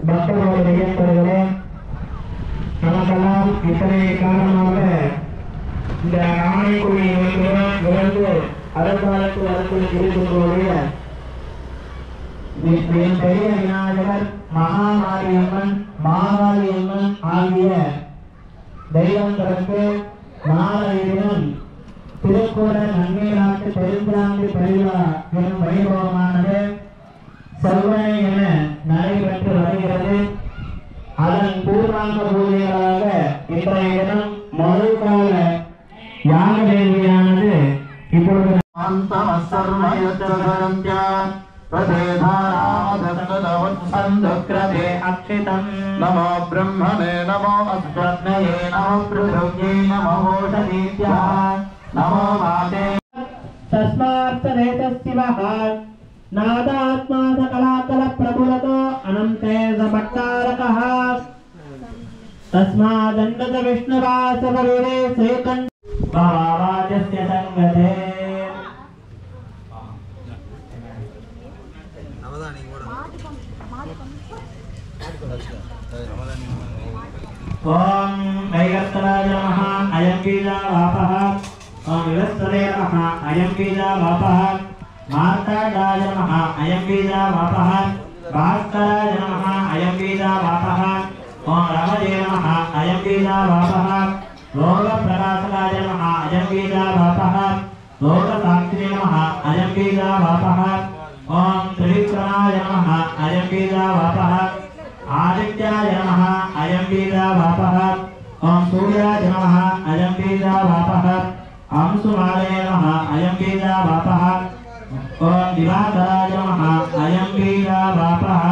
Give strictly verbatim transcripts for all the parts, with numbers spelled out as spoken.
பக்தர்கள் செய்யப்படுகிறே நமக்கெல்லாம் இத்தனை காரணமாக இந்த ஆணைக்குடி விளைந்து அரசாலத்து அரசில் இருக்கின்றோடைய பெரிய விநாயகர் மகாமாரியம்மன் மாகாளியம்மன் ஆகிய தெய்வங்களுக்கு நாளைய தினம் திருக்கூட நன்னீராட்டு பெருந்திராண்டி பெருவிழா எனும் வைபவமானது செவ்வனை என நடைபெற்று வருகிறது. அதன் பூர்வாங்க பூஜைகளாக இன்றைய தினம் மறுகால யாக தேவியானது இப்பொழுது नमो ब्रह्मणे नमो अस्मद्नये नमो पृथिव्यै नमो ओषधीभ्यः नमो माते तस्मात्तदेतस्शिवः नादात्मा सकलाकल प्रभुरतो अनन्ते समट्टारकः तस्मादण्डत विष्णुवासवरे श्रीकण्ठ भावावाचस्य संगते ओम वैगर्तराज नमः अयं बीजावापः ओम विवस्वते नमः अयं बीजावापः मार्ताण्डाय नमः अयं बीजावापः भास्कराय नमः अयं बीजावापः ओम रमणे नमः अयं बीजावापः लोकप्रकाशकाय नमः अयं बीजावापः लोकसाक्षिणे नमः अयं बीजावापः ओम त्रिविक्रमाय नमः अयं बीजावापः आदित्याय नमः अयं बीजावापः ओम सूर्याय नमः अयं बीजावापः अंशुमाले नमः अयं बीजावापः ओम दिवाकराय नमः अयं बीजावापः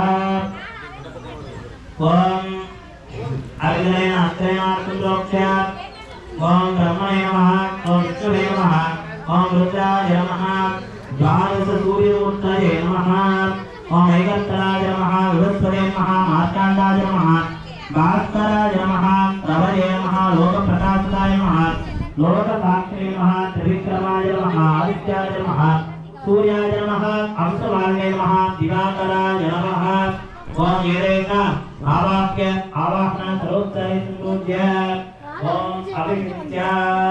ओम अग्नेन अस्त्रेणार्कुन्दोक्ष्य ओम ब्रह्मणे नमः ओम विष्णुवे नमः ओम रुद्राय नमः द्वादश सूर्यमूर्तये नमः ओम वैगर्तराय नमः विवस्वते नमः मार्ताण्डाय नमः भास्कराय नमः रवये नमः लोकप्रकाशकाय नमः लोकसाक्षिणे नमः त्रिविक्रमाय नमः आदित्याय नमः सूर्याय नमः अंशमाले नमः दिवाकराय नमः ओम येरेक आवाह्य आवाहन सर्वोत्तरे संपूज्य ओम अभिषिच्य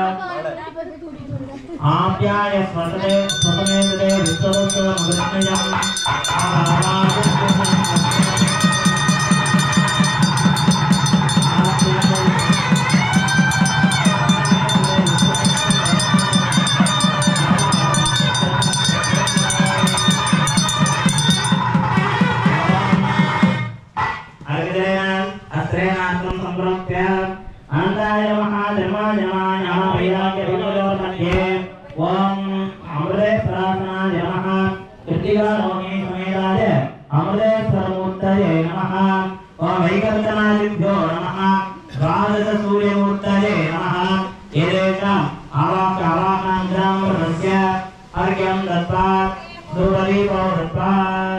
आप्याय स्वसते स्वसमेतते विश्वदोषो मृष्णयम् अस्त्रेणार्थं संप्राप्य अनन्ताय नमः धर्माय नमः नमः वैराग्यविनोदमध्ये ओम अमृतेश्वराय नमः कृतिकारोणी समेताय अमृतेश्वरमूर्तये नमः ओम वैकल्पनादिभ्यो नमः द्वादश सूर्यमूर्तये नमः एतेषाम् आवाह्य आवाहनान्तरामृतस्य अर्घ्यं दत्त्वा धूपदीपो दत्त्वा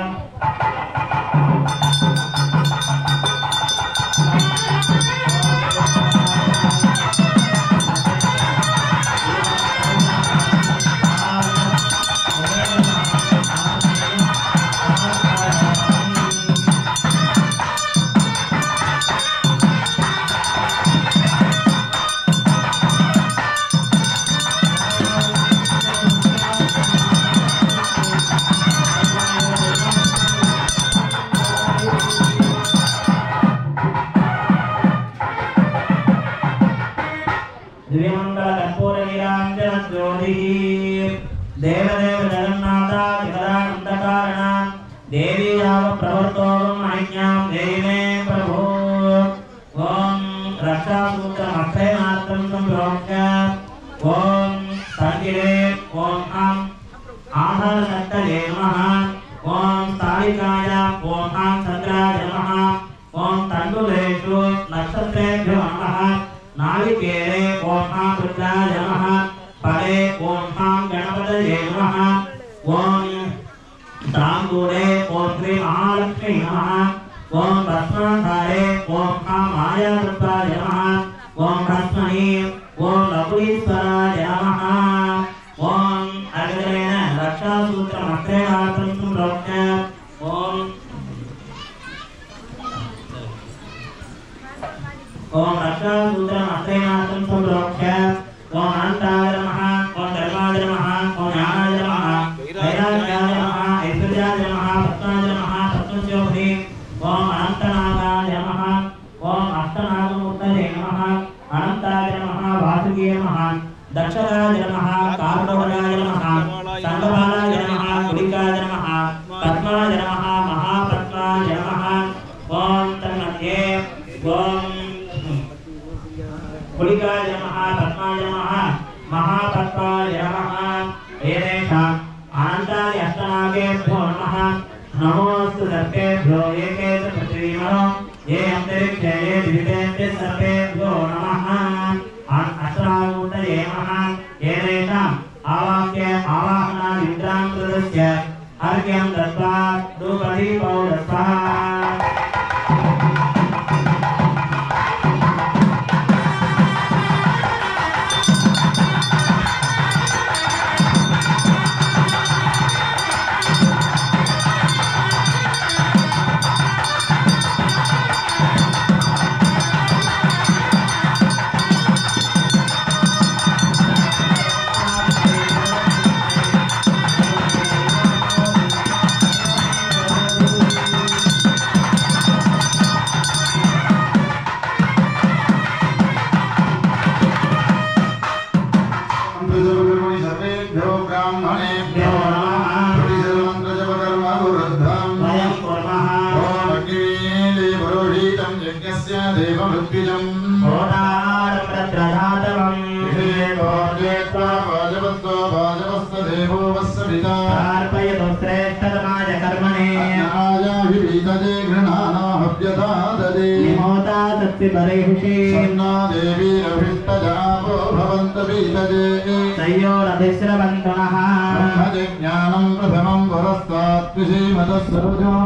देवदेव जगन्नाथ जगदानंदकारण देवी याव प्रवर्तोम आज्ञां देवे प्रभो ओम रक्षासूत्रमक्षयनार्थं संप्रोक्ष्य ओम संगिरे ओम आम आहारशक्तये नमः ओम तालिकाय ओम आम चन्द्राय नमः ओम तण्डुलेषु नक्षत्रेभ्यो नमः नालिकेरे ओम आम रुद्राय नमः परे ओम आम गणपतये नमः ओम तांबूले ओम श्री महालक्ष्मी नमः ओम भस्माधारे ओम आम मायारूपाय नमः ओम भस्महि ओम लघुईश्वराय नमः ओम अग्रेण रक्षासूत्रमक्षयनार्थं संप्रोक्ष्य ओम ओम रक्षासूत्रम अस्त्रैनाथं संप्रोक्ष्य ओम अनंताय नमः ओम धर्माय नमः ओम ज्ञानाय नमः वैराग्याय नमः ऐश्वर्याय नमः पद्माय नमः पद्मस्योपरि ओम अनंतनागाय नमः ओम अष्टनागमूर्तये नमः अनंताय नमः वासुकिये नमः दक्षराय नमः कारुणवराय नमः संगबालाय नमः कुलिकाय नमः पद्माय नमः महापद्माय नमः ओम तन्मध्ये ओम कुलिकाय नमः पद्माय नमः महापद्माय नमः एतेषाम् अनन्ताय अष्टनागेभ्यो नमः नमोऽस्तु सर्वेभ्यो एकेत पृथ्वीमनो ये अन्तरिक्षे ये दिवितेभ्य सर्वेभ्यो नमः अष्टनागमूर्तये नमः एतेषाम् आवाह्य आवाहनादिन्द्रां कृतस्य अर्घ्यं दत्त्वा धूपदीपौ दत्त्वा तयोरधिश्रवन्तनः ज्ञानं प्रथमं पुरस्तात्विषीमतस्सरोजो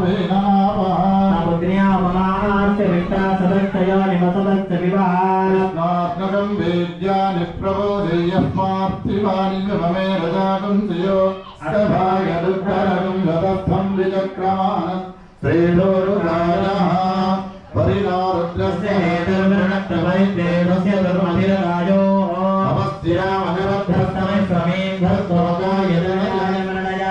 वेनावाहास्य विष्टा सदक्षया निवसदस्य विवाहात्मकं वेद्यानि प्रबोधेयस्मार्थिवानि ममे रजाकं श्रियो अष्टभागदुत्तरं गतस्थं विचक्रमान् श्रीलोरुराजः परिणारुद्रस्य हेतुर्मृणक्तवैद्येदस्य धर्मधिरराजो अवस्थिरामनिबद्धस्तमे स्वमेन्धस्तोकाय जनयाय मरणया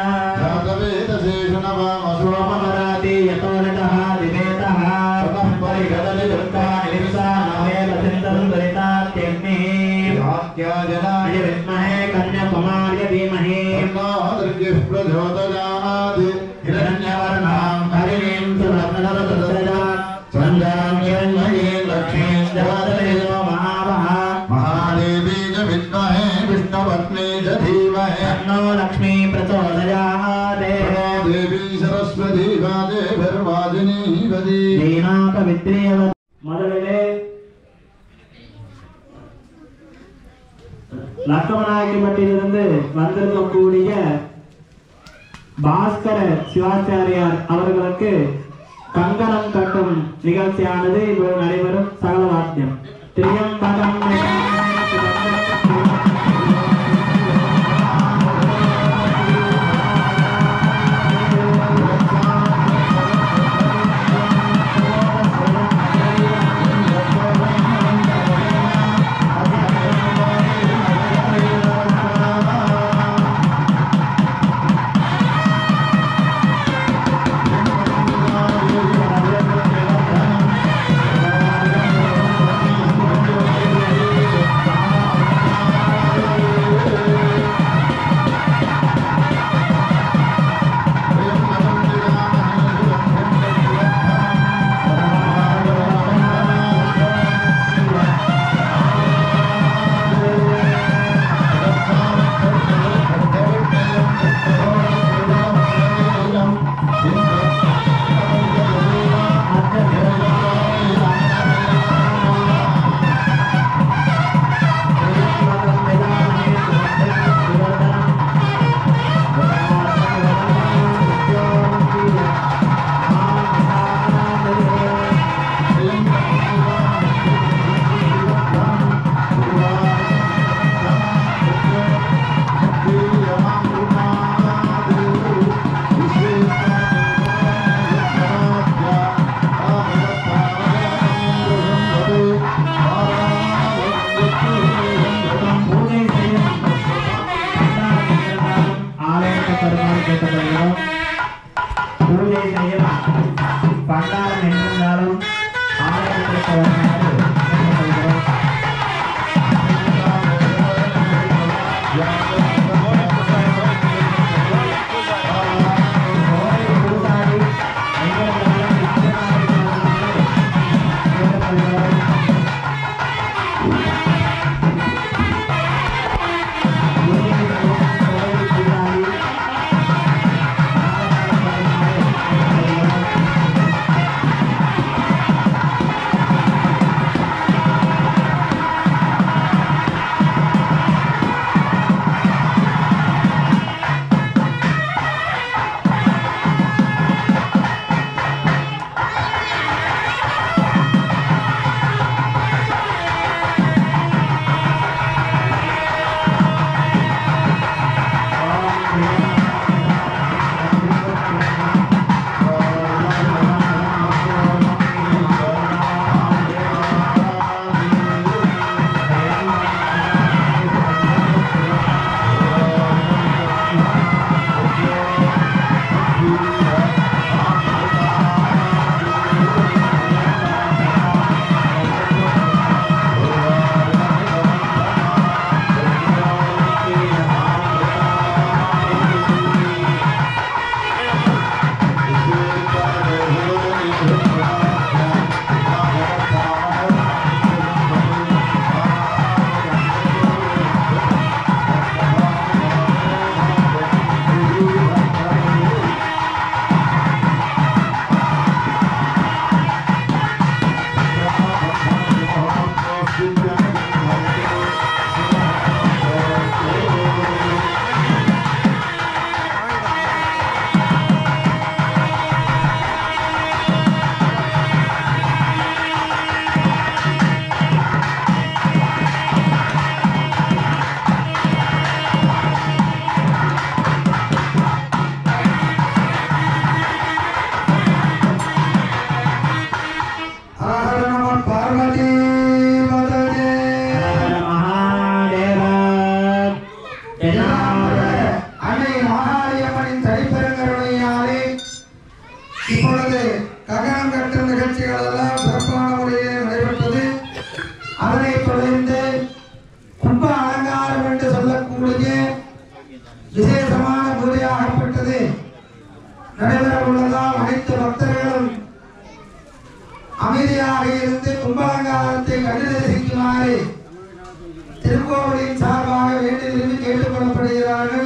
जातवेदशेषुनवामसोममराति यतो नटः दिवेतः ततः परिगदलिदुर्गा निरिसा नवेल चिन्तसुन्दरितात्यग्निः भाग्याजनाय विद्महे कन्याकुमार्य धीमहि तन्नोर्गिः प्रचोदयात् हिरण्यवर्णां हरिणीं सुवर्णरतसृजात् चन्द्रां हिरण्मयीं लक्ष्मीं जगदवेदो महावः महादेवी च विद्महे विष्णुपत्नी च धीमहि तन्नो लक्ष्मी प्रचोदयात् देवी सरस्वती वाजेभिर्वाजिनीवती दीनापवित्रीव ಮೊದಲಿಗೆ லட்சுமணாயக்கம்பட்டியிலிருந்து வந்திருக்கக்கூடிய பாஸ்கர சிவாச்சாரியார் அவர்களுக்கு கங்கணம் கட்டும் நிகழ்ச்சியானது இப்போது நடைபெறும். சகல வாத்தியம் திரியம்பகம் Thank you. விசேஷமான பூஜையாகப்பட்டது நடைபெற உள்ளதால் அனைத்து பக்தர்களும் அமைதியாக இருந்து கும்பாலங்காரத்தை கண்டு தரிசிக்குமாறு திருக்கோவிலின் சார்பாக வேண்டி விரும்பி கேட்டுக் கொள்ளப்படுகிறார்கள்.